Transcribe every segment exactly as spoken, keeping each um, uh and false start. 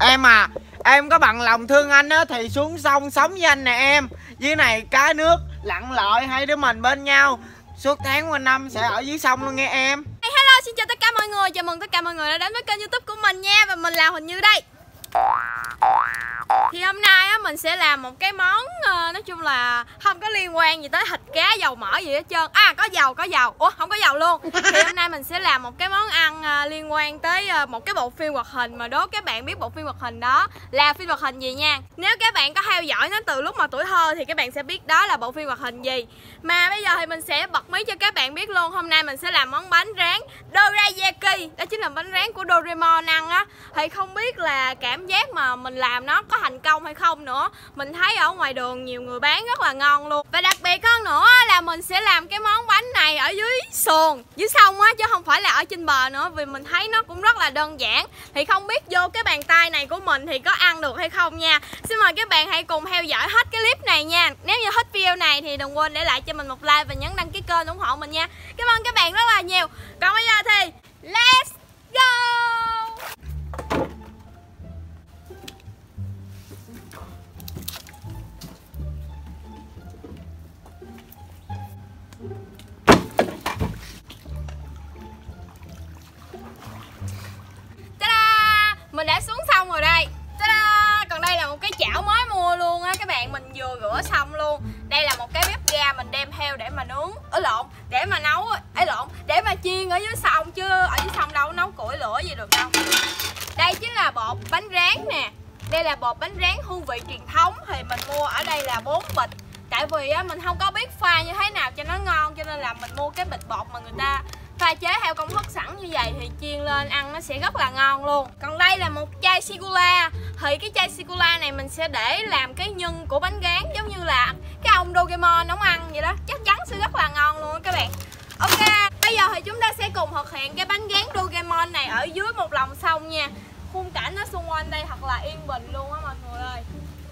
Em à, em có bằng lòng thương anh á thì xuống sông sống với anh nè em. Dưới này cá nước lặn lội, hai đứa mình bên nhau suốt tháng qua năm sẽ ở dưới sông luôn nghe em. Hey, hello, xin chào tất cả mọi người. Chào mừng tất cả mọi người đã đến với kênh YouTube của mình nha. Và mình là Huỳnh Như đây. Thì hôm nay á, mình sẽ làm một cái món uh, nói chung là không có liên quan gì tới thịt cá dầu mỡ gì hết trơn. À có dầu, có dầu. Ủa không có dầu luôn. Thì hôm nay mình sẽ làm một cái món ăn uh, liên quan tới uh, một cái bộ phim hoạt hình. Mà đố các bạn biết bộ phim hoạt hình đó là phim hoạt hình gì nha. Nếu các bạn có theo dõi nó từ lúc mà tuổi thơ thì các bạn sẽ biết đó là bộ phim hoạt hình gì. Mà bây giờ thì mình sẽ bật mí cho các bạn biết luôn. Hôm nay mình sẽ làm món bánh rán dorayaki. Đó chính là bánh rán của Doraemon ăn á. Thì không biết là cảm giác mà mình làm nó có thành công hay không nữa. Mình thấy ở ngoài đường nhiều người bán rất là ngon luôn. Và đặc biệt hơn nữa là mình sẽ làm cái món bánh này ở dưới xuồng, dưới sông á, chứ không phải là ở trên bờ nữa. Vì mình thấy nó cũng rất là đơn giản. Thì không biết vô cái bàn tay này của mình thì có ăn được hay không nha. Xin mời các bạn hãy cùng theo dõi hết cái clip này nha. Nếu như thích video này thì đừng quên để lại cho mình một like và nhấn đăng ký kênh ủng hộ mình nha. Cảm ơn các bạn rất là nhiều. Còn bây giờ thì let's go. Mình đã xuống xong rồi đây. Ta-da! Còn đây là một cái chảo mới mua luôn á các bạn, mình vừa rửa xong luôn. Đây là một cái bếp ga mình đem theo để mà nướng, ở lộn, để mà nấu, ấy lộn, để mà chiên ở dưới sông, chứ ở dưới sông đâu nấu củi lửa gì được đâu. Đây chính là bột bánh rán nè. Đây là bột bánh rán hương vị truyền thống, thì mình mua ở đây là bốn bịch. Tại vì á, mình không có biết pha như thế nào cho nó ngon, cho nên là mình mua cái bịch bột mà người ta pha chế theo công thức sẵn như vậy thì chiên lên ăn nó sẽ rất là ngon luôn. Còn đây là một chai sô-cô-la. Thì cái chai sô-cô-la này mình sẽ để làm cái nhân của bánh rán, giống như là cái ông Doraemon nấu ăn vậy đó. Chắc chắn sẽ rất là ngon luôn các bạn. Ok, bây giờ thì chúng ta sẽ cùng thực hiện cái bánh rán Doraemon này ở dưới một lòng sông nha. Khung cảnh nó xung quanh đây thật là yên bình luôn á mọi người ơi.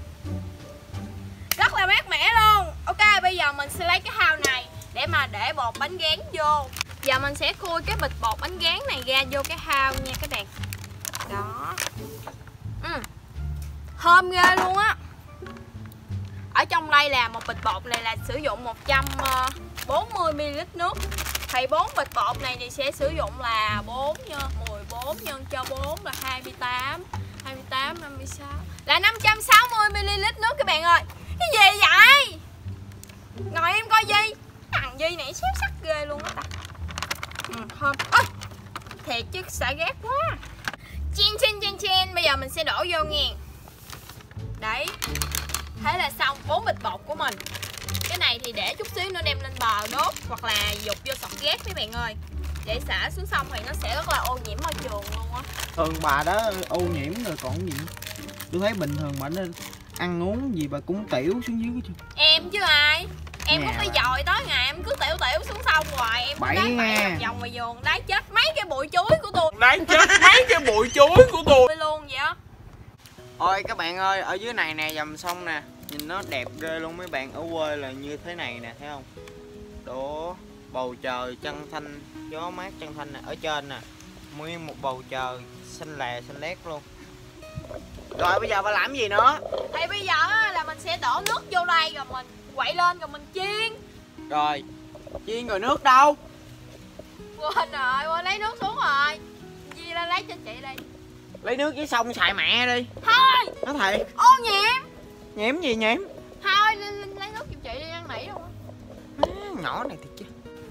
Rất là mát mẻ luôn. Ok, bây giờ mình sẽ lấy cái thau này để mà để bột bánh rán vô. Giờ mình sẽ khui cái bịch bột bánh rán này ra vô cái thau nha các bạn. Đó. Ừ. Thơm ghê luôn á. Ở trong đây là một bịch bột này là sử dụng một trăm bốn mươi mi li lít nước. Thì bốn bịch bột này thì sẽ sử dụng là bốn nhân mười bốn nhân cho bốn là hai mươi tám, hai mươi tám, năm mươi sáu là năm trăm sáu mươi mi li lít nước các bạn ơi. Cái gì vậy? Ngồi em coi Di. Thằng Di này xéo sắc ghê luôn á ta. Ừ, thơm. Ôi, thiệt chứ xả ghét quá. Chiên chiên chiên chiên. Bây giờ mình sẽ đổ vô nghe. Đấy. Thế là xong bốn bịch bột của mình. Cái này thì để chút xíu nữa đem lên bờ đốt, hoặc là dục vô sọt ghét mấy bạn ơi. Để xả xuống sông thì nó sẽ rất là ô nhiễm môi trường luôn á. Thường bà đó ô nhiễm rồi còn gì. Tôi thấy bình thường bà nên ăn uống gì bà cũng tiểu xuống dưới chứ. Em chứ ai. Em Nhà có cái dòi tối ngày em cứ tiểu tiểu xuống sông hoài. Em cứ đá bậy vòng vòng ngoài vườn, đá chết mấy cái bụi chuối của tôi. Đá chết mấy cái bụi chuối của tôi luôn vậy á. Ôi các bạn ơi, ở dưới này nè, dòng sông nè, nhìn nó đẹp ghê luôn mấy bạn. Ở quê là như thế này nè, thấy không? Đó, bầu trời chân thanh, gió mát chân thanh nè. Ở trên nè, nguyên một bầu trời xanh lè xanh lét luôn. Rồi bây giờ bà làm gì nữa? Thì bây giờ là mình sẽ đổ nước vô đây rồi mình quậy lên rồi mình chiên. Rồi, chiên rồi nước đâu? Quên rồi, quên lấy nước xuống rồi. Di lên lấy cho chị đi. Lấy nước với sông xài mẹ đi. Thôi. Nói thiệt. Ô nhiễm. Nhiễm gì nhiễm? Thôi, lên, lên lấy nước giùm chị đi, ăn nỉ luôn á. À, nhỏ này thiệt chứ.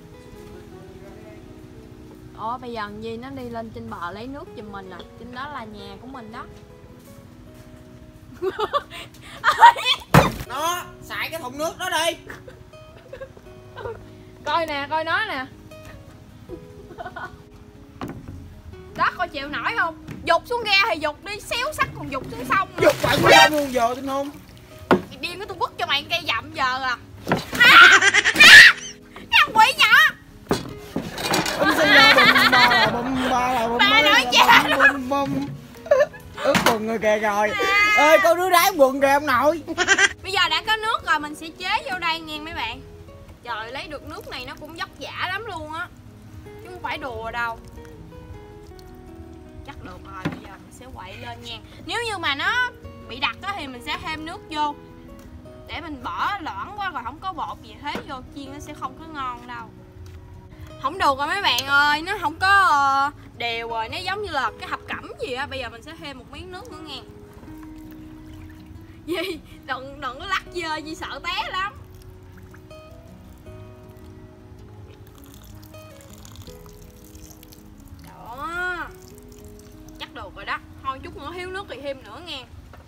Ủa bây giờ Di nó đi lên trên bờ lấy nước giùm mình à. Trên đó là nhà của mình đó. Nó xài cái thùng nước đó đi. Coi nè, coi nó nè. Đó, coi chịu nổi không? Dục xuống ghe thì dục đi, xéo sắc còn dục xuống sông. Dục bạn sao luôn giờ tin không? Thì điên của tôi quất cho mày cây dậm giờ à. À! À! Cái thằng quỷ nhỏ. Bum xì ra bum ba là bum ba là bum ba nói chết. Bum bum. Ướt quần rồi kìa rồi. À. Ơi con đứa đá quần kìa ông nội. Bây giờ đã có nước rồi mình sẽ chế vô đây nghe mấy bạn. Trời, lấy được nước này nó cũng vất vả lắm luôn á. Chứ không phải đùa đâu. Chắc được rồi, bây giờ mình sẽ quậy lên nha. Nếu như mà nó bị đặc á thì mình sẽ thêm nước vô, để mình bỏ loãng quá rồi không có bột gì hết vô chiên nó sẽ không có ngon đâu. Không được rồi mấy bạn ơi, nó không có đều rồi, nó giống như là cái hộp cẩm gì á. Bây giờ mình sẽ thêm một miếng nước nữa nha. Gì? Đừng, đừng có lắc dơ, Di sợ té lắm. Đó, chắc được rồi đó. Thôi chút nữa thiếu nước thì thêm nữa nha.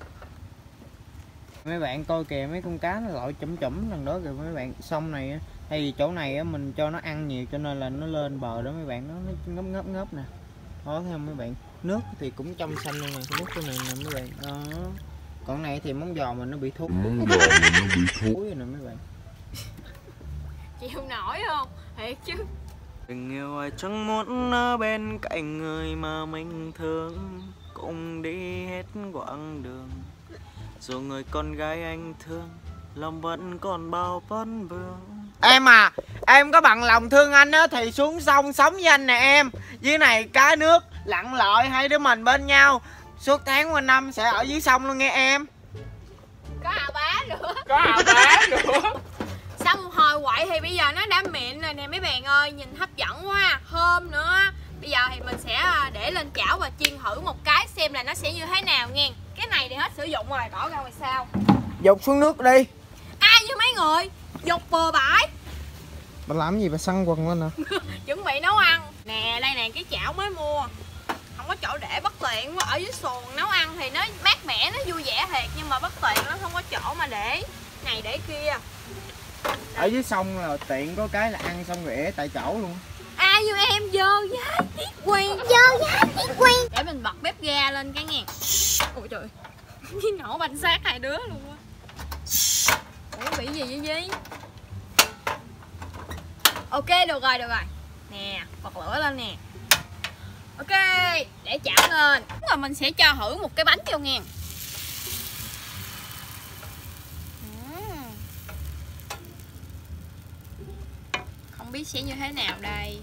Mấy bạn coi kìa, mấy con cá nó lội chủm chủm lần đó kìa mấy bạn. Sông này á, hay vì chỗ này á mình cho nó ăn nhiều cho nên là nó lên bờ đó mấy bạn, nó, nó ngấp ngấp ngấp nè. Đó thấy không mấy bạn, nước thì cũng trong xanh luôn nè, nước cái này nè mấy bạn. Đó, còn này thì món giò mình nó bị thối, món giò mình nó bị thối rồi nè mấy bạn. Chịu nổi không? Thiệt chứ. Tình yêu ai chẳng muốn ở bên cạnh người mà mình thương, cùng đi hết quãng đường. Dù người con gái anh thương, lòng vẫn còn bao vấn vương. Em à, em có bằng lòng thương anh á thì xuống sông sống với anh nè em. Dưới này cá nước, lặn lội hai đứa mình bên nhau. Suốt tháng qua năm sẽ ở dưới sông luôn nghe em. Có à bá nữa. Có à bá nữa. Xong một hồi quậy thì bây giờ nó đã mịn rồi nè mấy bạn ơi, nhìn hấp dẫn quá, thơm nữa. Bây giờ thì mình sẽ để lên chảo và chiên thử một cái xem là nó sẽ như thế nào nha. Cái này thì hết sử dụng rồi, bỏ ra ngoài sau. Dục xuống nước đi. Ai với mấy người dục bừa bãi. Bà làm gì bà săn quần lên nè. Chuẩn bị nấu ăn. Nè đây nè cái chảo mới mua, không có chỗ để, bất tiện quá. Ở dưới xuồng nấu ăn thì nó mát mẻ, nó vui vẻ thiệt, nhưng mà bất tiện, nó không có chỗ mà để này để kia. Ở dưới sông là tiện có cái là ăn xong rồi ế tại chỗ luôn. Ai như em dơ giá tiết quen, dơ giá tiết quen. Để mình bật bếp ga lên cái nghe. Ôi trời, cái nổ banh xác hai đứa luôn á. Ủa bị gì vậy Di? Ok được rồi, được rồi. Nè, bật lửa lên nè. Ok, để chảo lên. Rồi mình sẽ cho thử một cái bánh vô nghe. Không biết sẽ như thế nào đây.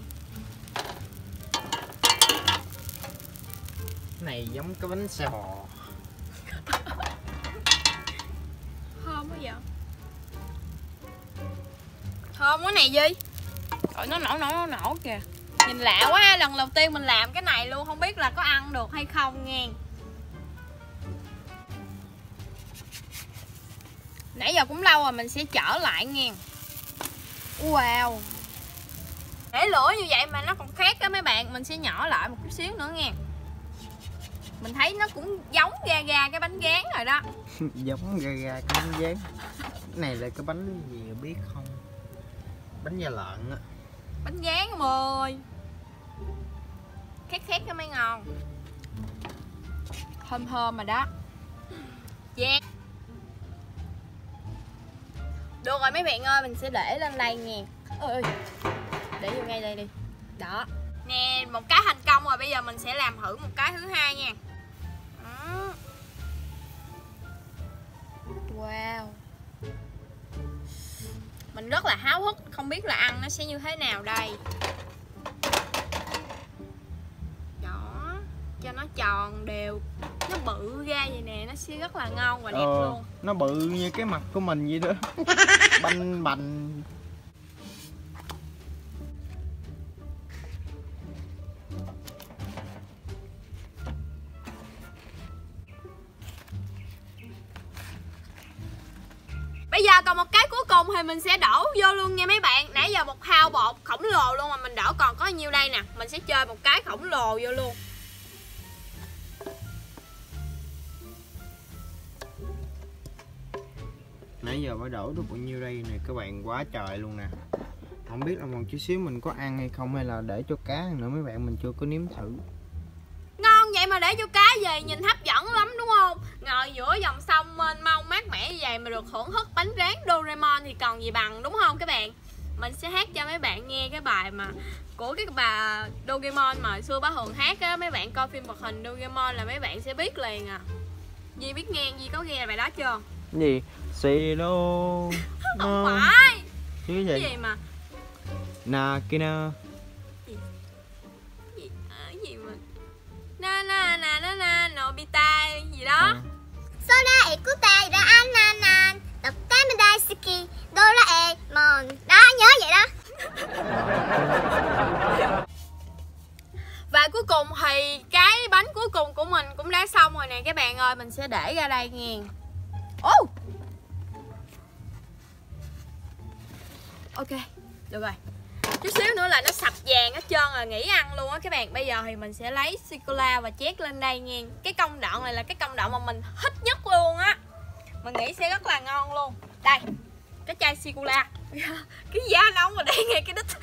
Cái này giống cái bánh xe bò. Thơm quá vậy. Thơm quá này Duy. Trời, nó nổ nổ nổ nổ kìa. Nhìn lạ quá, lần đầu tiên mình làm cái này luôn, không biết là có ăn được hay không nghe. Nãy giờ cũng lâu rồi, mình sẽ trở lại nghe. Wow, để lửa như vậy mà nó còn khét á mấy bạn. Mình sẽ nhỏ lại một chút xíu nữa nha. Mình thấy nó cũng giống ga ga cái bánh rán rồi đó. Giống ga ga cái bánh rán. Cái này là cái bánh gì biết không? Bánh da lợn á. Bánh rán em ơi. Khét khét cái mới ngon. Thơm thơm mà đó. Yeah. Được rồi mấy bạn ơi, mình sẽ để lên đây nha. Ôi, để vô ngay đây đi. Đó. Nè, một cái thành công rồi, bây giờ mình sẽ làm thử một cái thứ hai nha. Đó. Wow. Mình rất là háo hức, không biết là ăn nó sẽ như thế nào đây. Đó, cho nó tròn đều, nó bự ra vậy nè, nó sẽ rất là ngon và đẹp ờ, luôn. Nó bự như cái mặt của mình vậy đó. Banh bành. Bây giờ còn một cái cuối cùng thì mình sẽ đổ vô luôn nha mấy bạn. Nãy giờ một thao bột khổng lồ luôn mà mình đổ còn có nhiêu đây nè. Mình sẽ chơi một cái khổng lồ vô luôn. Nãy giờ mới đổ được bao nhiêu đây nè các bạn, quá trời luôn nè. Không biết là một chút xíu mình có ăn hay không, hay là để cho cá nữa mấy bạn, mình chưa có nếm thử. Ngon vậy mà để cho cá về nhìn hấp dẫn lắm đúng không? Ngồi giữa dòng sông mênh mông mát mẻ như vậy mà được hưởng thức bánh rán Doraemon thì còn gì bằng đúng không các bạn? Mình sẽ hát cho mấy bạn nghe cái bài mà của cái bà Doraemon mà xưa bá Hường hát á. Mấy bạn coi phim hoạt hình Doraemon là mấy bạn sẽ biết liền à. Di biết nghe, Di có nghe bài đó chưa? Gì? Xì lô. Không phải. Cái gì? Cái gì mà Nakina. Gì? Gì? À, cái gì mà na na na na na Nobita gì đó. À. Sora ekutai ra ananan Tokutame daisuki Doraemon. Đó, nhớ vậy đó. Và cuối cùng thì cái bánh cuối cùng của mình cũng đã xong rồi nè các bạn ơi. Mình sẽ để ra đây nghe. Ô oh! Ok, được rồi. Chút xíu nữa là nó sạch vàng hết trơn rồi, nghỉ ăn luôn á các bạn. Bây giờ thì mình sẽ lấy sô-cô-la và chét lên đây nha. Cái công đoạn này là cái công đoạn mà mình thích nhất luôn á. Mình nghĩ sẽ rất là ngon luôn. Đây, cái chai sô-cô-la. Cái da nóng mà để nghe cái đít.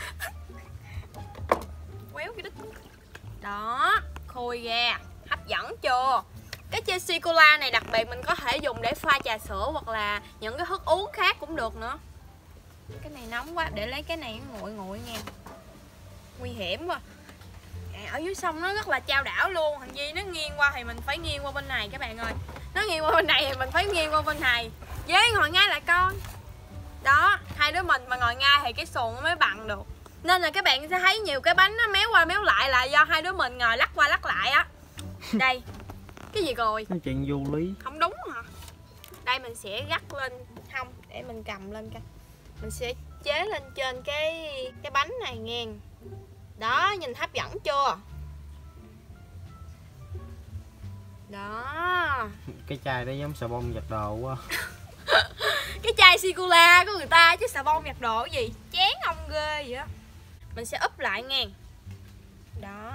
Quéo cái đít. Đó, khui ra. Hấp dẫn chưa? Cái chai sô-cô-la này đặc biệt mình có thể dùng để pha trà sữa hoặc là những cái thức uống khác cũng được nữa. Cái này nóng quá, để lấy cái này nguội nguội nha. Nguy hiểm quá. À, ở dưới sông nó rất là chao đảo luôn. Thằng Di nó nghiêng qua thì mình phải nghiêng qua bên này các bạn ơi. Nó nghiêng qua bên này thì mình phải nghiêng qua bên này. Với ngồi ngay lại con. Đó, hai đứa mình mà ngồi ngay thì cái xuồng nó mới bằng được. Nên là các bạn sẽ thấy nhiều cái bánh nó méo qua méo lại là do hai đứa mình ngồi lắc qua lắc lại á. Đây. Cái gì rồi? Nói chuyện vô lý. Không đúng hả? Đây mình sẽ gắt lên. Không, để mình cầm lên coi. Mình sẽ chế lên trên cái cái bánh này nghe. Đó, nhìn hấp dẫn chưa? Đó. Cái chai đó giống xà bông giặt đồ quá. Cái chai sô-cô-la của người ta chứ xà bông giặt đồ cái gì. Chán ông ghê vậy á. Mình sẽ úp lại nghe. Đó.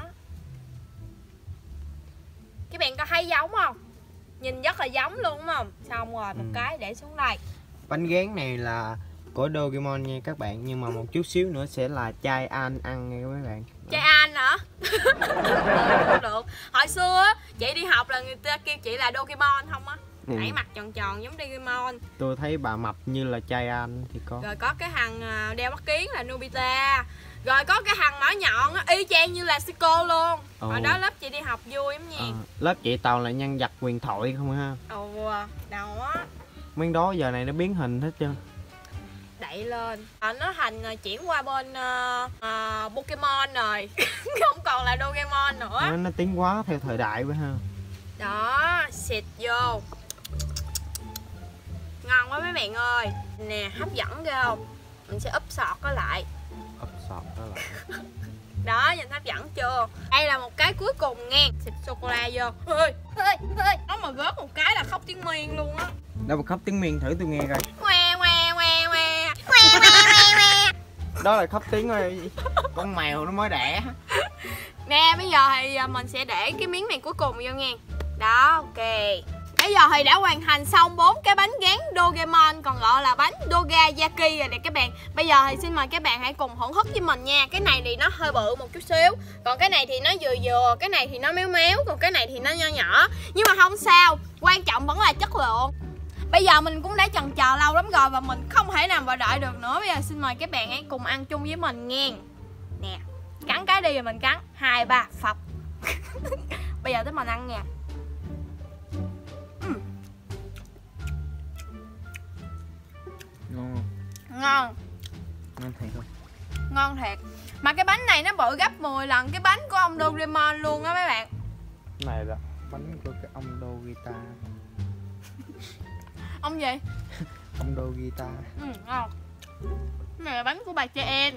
Các bạn có thấy giống không? Nhìn rất là giống luôn đúng không? Xong rồi một ừ. cái để xuống đây. Bánh gán này là của Doraemon nha các bạn, nhưng mà một chút xíu nữa sẽ là chai An ăn nha các bạn. Chai An hả? Không được. Hồi xưa á, chị đi học là người ta kêu chị là Doraemon không á. Ừ. Đẩy mặt tròn tròn giống Doraemon. Tôi thấy bà mập như là chai An thì có. Rồi có cái thằng đeo mắt kiến là Nobita. Rồi có cái thằng mỏ nhọn á, y chang như là Siko luôn. Ồ. Hồi đó lớp chị đi học vui lắm nha. À, lớp chị toàn là nhân vật huyền thoại không ha? Ồ, đâu á. Mấy đó giờ này nó biến hình hết trơn. Đậy lên à, nó thành chuyển qua bên uh, uh, Pokemon rồi. Không còn là Doraemon nữa. À, nó tiến hóa theo thời đại quá ha. Đó, xịt vô. Ngon quá mấy bạn ơi. Nè, hấp dẫn ghê không? Mình sẽ úp sọt nó lại. Úp sọt nó lại. Đó, nhìn hấp dẫn chưa? Đây là một cái cuối cùng nghe. Xịt sô-cô-la vô. Ơi, ơi, ơi. Nó mà rớt một cái là khóc tiếng miên luôn á. Đâu mà khóc tiếng miên thử tôi nghe coi. Ngoe, ngoe, ngoe, ngoe. Đó là khóc tiếng rồi. Con mèo nó mới đẻ. Nè, bây giờ thì mình sẽ để cái miếng này cuối cùng vô nha. Đó, ok. Bây giờ thì đã hoàn thành xong bốn cái bánh gán Doraemon, còn gọi là bánh Dorayaki rồi nè các bạn. Bây giờ thì xin mời các bạn hãy cùng thưởng thức với mình nha. Cái này thì nó hơi bự một chút xíu, còn cái này thì nó vừa vừa, cái này thì nó méo méo, còn cái này thì nó nho nhỏ. Nhưng mà không sao, quan trọng vẫn là chất lượng. Bây giờ mình cũng đã chần chờ lâu lắm rồi và mình không thể nào mà đợi được nữa. Bây giờ xin mời các bạn hãy cùng ăn chung với mình nghe. Nè, cắn cái đi rồi mình cắn. Hai, ba, phập. Bây giờ tới mình ăn nha. uhm. Ngon không? Ngon. Ngon thiệt không? Ngon thiệt. Mà cái bánh này nó bự gấp mười lần cái bánh của ông Doraemon luôn á mấy bạn. Cái này là bánh của cái ông Nobita. Ông gì? Ông Nobita. Ừ, ngon. Cái này là bánh của bà Chê En.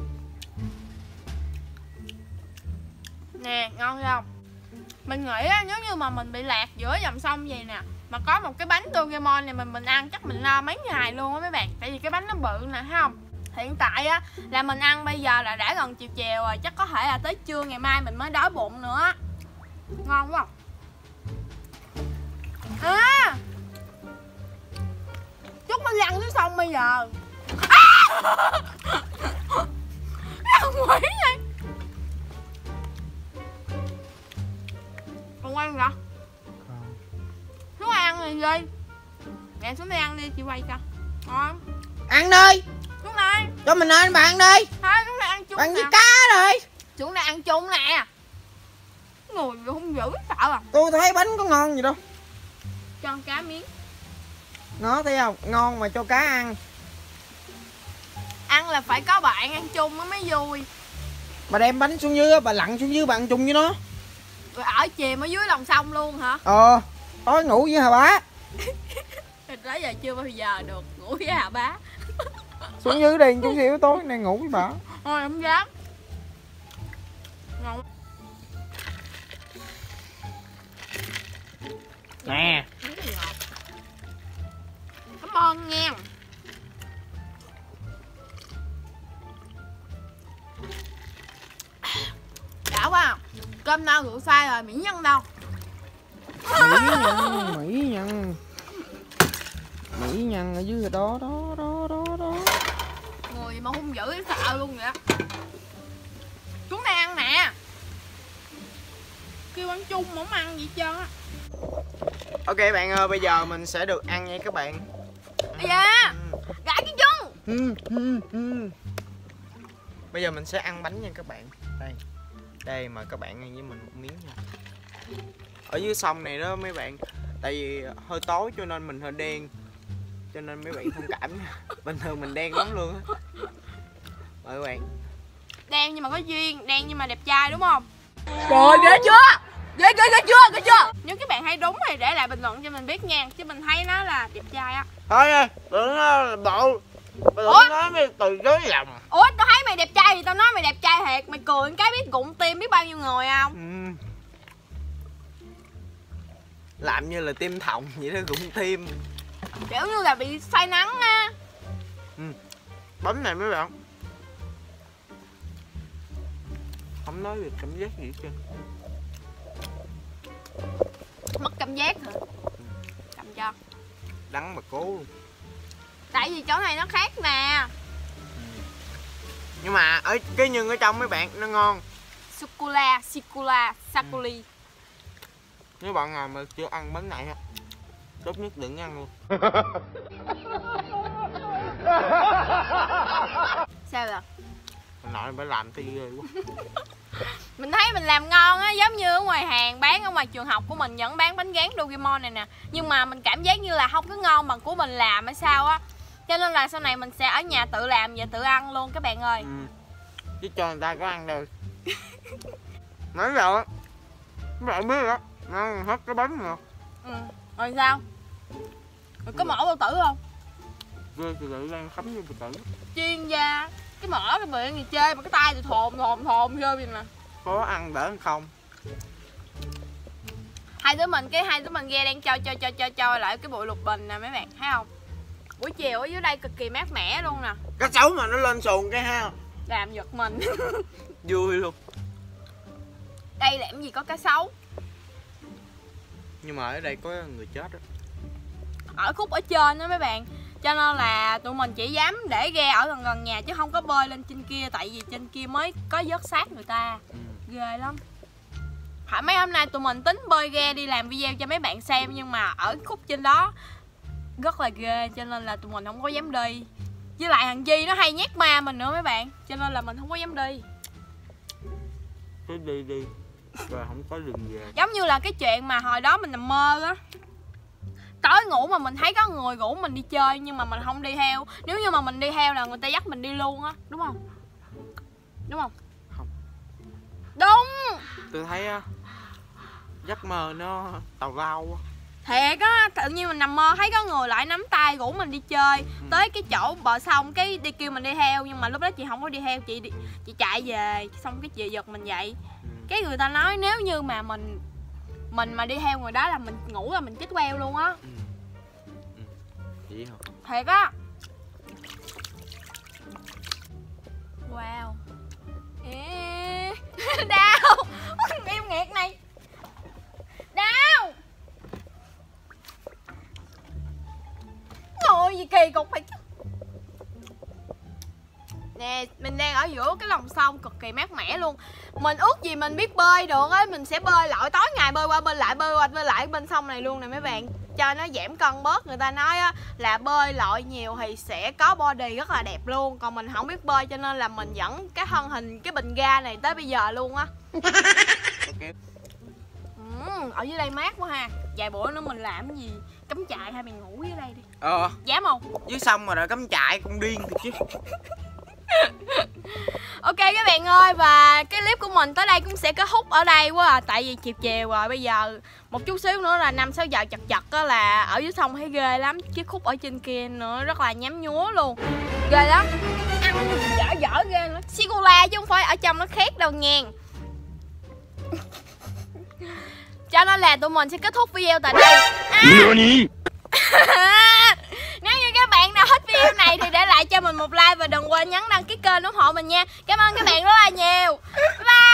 Nè, ngon không? Mình nghĩ á, nếu như mà mình bị lạc giữa dòng sông vậy nè, mà có một cái bánh Doraemon này mình mình ăn chắc mình lo mấy ngày luôn á mấy bạn. Tại vì cái bánh nó bự nè, thấy không? Hiện tại á là mình ăn bây giờ là đã gần chiều chiều rồi, chắc có thể là tới trưa ngày mai mình mới đói bụng nữa. Ngon quá. À, chút nó lăn xuống sông bây giờ. À! Ăn quỷ vậy. Còn quay hả? Không. Xuống đây ăn gì đi. Mẹ xuống đây ăn đi, chị quay cho. Ngon. Ăn đi. Xuống đây. Cho mình ăn, bạn ăn đi. Thôi xuống đây ăn chung. Ăn với cá rồi. Xuống đây ăn chung nè. Người không dữ sợ à. Tôi thấy bánh có ngon gì đâu. Cho ăn cá miếng. Nó thấy không? Ngon mà cho cá ăn. Ăn là phải có bạn ăn chung nó mới vui. Bà đem bánh xuống dưới, bà lặn xuống dưới bà ăn chung với nó. Rồi ở chìm ở dưới lòng sông luôn hả? Ờ, tối ngủ với Hà Bá. Tới giờ chưa bao giờ được ngủ với Hà Bá. Xuống dưới đi chút xíu, tối nay ngủ với bà. Thôi không dám. Ngon. Nè. Cảm ơn nha. Đã quá. Cơm no rượu say rồi, mỹ nhân đâu? Mỹ nhân, Mỹ nhân. Mỹ nhân ở dưới đó, đó, đó, đó, đó. Người mà hung dữ sợ luôn vậy. Xuống đây ăn nè. Kêu ăn chung mà không ăn gì hết trơn á. Ok bạn ơi, bây giờ mình sẽ được ăn nha các bạn. Ây da, gãi cái chân. Ừ, ừ, ừ. Bây giờ mình sẽ ăn bánh nha các bạn. Đây, đây mời các bạn ăn với mình một miếng nha. Ở dưới sông này đó mấy bạn, tại vì hơi tối cho nên mình hơi đen, cho nên mấy bạn thông cảm nha. Bình thường mình đen lắm luôn á. Mời các bạn. Đen nhưng mà có duyên, đen nhưng mà đẹp trai đúng không? Trời ghê chưa? Ghê ghê ghê chưa? Ghê chưa? Nếu các bạn thấy đúng thì để lại bình luận cho mình biết nha. Chứ mình thấy nó là đẹp trai á. Thôi ơi, đừng nó bộ. Đừng nói mày từ chối lòng. Ủa tao thấy mày đẹp trai thì tao nói mày đẹp trai thiệt. Mày cười cái biết gụng tim biết bao nhiêu người không? Ừ. Làm như là tim thòng vậy đó, gụng tim. Kiểu như là bị say nắng á. Ừ. Bánh này mấy bạn không nói được cảm giác gì hết trơn. Mất cảm giác hả? Cầm cho. Đắng mà cố luôn. Tại vì chỗ này nó khác nè. Nhưng mà ở cái nhân ở trong mấy bạn nó ngon. Sô-cô-la, sô-cô-la, sakuli. Nếu bạn nào mà chưa ăn bánh này á, tốt nhất đừng ăn luôn. Sao vậy? Hồi nội phải làm thì ghê quá. Mình thấy mình làm ngon á, giống như ở ngoài hàng bán ở ngoài trường học của mình vẫn bán bánh gán Doraemon này nè. Nhưng mà mình cảm giác như là không có ngon bằng của mình làm hay sao á. Cho nên là sau này mình sẽ ở nhà tự làm và tự ăn luôn các bạn ơi. Ừ. Chứ cho người ta có ăn đâu. Nói rồi á, các bạn biết đó, nó ăn hết cái bánh rồi. Ừ, rồi sao? Rồi có mổ bao tử không? Ghê từ từ đang khấm như từ tử. Chuyên gia. Cái mỡ cái miệng gì chơi mà cái tay thì thồn thồn thồn vô vậy nè. Có ăn đỡ hơn không? Hai đứa mình cái hai đứa mình ghe đang cho cho cho cho cho lại cái bụi lục bình nè mấy bạn thấy không? Buổi chiều ở dưới đây cực kỳ mát mẻ luôn nè. Cá sấu mà nó lên xuồng cái ha. Làm giật mình. Vui luôn. Đây làm gì có cá sấu. Nhưng mà ở đây có người chết đó. Ở khúc ở trên đó mấy bạn. Cho nên là tụi mình chỉ dám để ghe ở gần gần nhà chứ không có bơi lên trên kia. Tại vì trên kia mới có vớt xác người ta. Ừ. Ghê lắm. Phải mấy hôm nay tụi mình tính bơi ghe đi làm video cho mấy bạn xem. Nhưng mà ở khúc trên đó rất là ghê cho nên là tụi mình không có dám đi. Với lại thằng Di nó hay nhát ma mình nữa mấy bạn. Cho nên là mình không có dám đi. Cứ đi đi rồi không có đường về. Giống như là cái chuyện mà hồi đó mình nằm mơ á. Tối ngủ mà mình thấy có người rủ mình đi chơi nhưng mà mình không đi theo. Nếu như mà mình đi theo là người ta dắt mình đi luôn á. Đúng không? Đúng không? Không. Đúng. Tôi thấy á, giấc mơ nó tào lao quá. Thiệt á, tự nhiên mình nằm mơ thấy có người lại nắm tay rủ mình đi chơi. Ừ. Tới cái chỗ bờ sông cái đi kêu mình đi theo. Nhưng mà lúc đó chị không có đi theo, chị đi, chị chạy về. Xong cái chị giật mình dậy. Ừ. Cái người ta nói nếu như mà mình Mình mà đi theo người đó là mình ngủ là mình chết queo luôn á. Ừ. Ừ. Vậy hả? Thiệt á. Wow. Ê. Đau. Em nghiệt này. Đau. Ngồi gì kỳ cục phải. Nè, mình đang ở giữa cái lòng sông cực kỳ mát mẻ luôn. Mình ước gì mình biết bơi được á, mình sẽ bơi lội tối ngày bơi qua bên lại bơi qua bơi lại bên sông này luôn nè mấy bạn. Cho nó giảm cân bớt, người ta nói á là bơi lội nhiều thì sẽ có body rất là đẹp luôn. Còn mình không biết bơi cho nên là mình dẫn cái thân hình cái bình ga này tới bây giờ luôn á. Okay. Ừ, ở dưới đây mát quá ha. Vài bữa nữa mình làm cái gì cắm trại hay mình ngủ dưới đây đi. Ờ. Dám không? Dưới sông mà rồi cắm trại cũng điên thiệt chứ. Ok các bạn ơi, và cái clip của mình tới đây cũng sẽ kết thúc ở đây quá à. Tại vì chiều chiều rồi, bây giờ một chút xíu nữa là năm sáu giờ chật chật á, là ở dưới sông thấy ghê lắm. Chiếc khúc ở trên kia nữa rất là nhám nhúa luôn, ghê lắm. Ăn dở dở ghê lắm. Sô-cô-la chứ không phải ở trong nó khét đâu nha. Cho nên là tụi mình sẽ kết thúc video tại đây. À. Nếu như các bạn nào thích video này thì để lại cho mình một like và đừng quên nhấn đăng ký kênh ủng hộ mình nha. Cảm ơn các bạn rất là nhiều. Bye bye.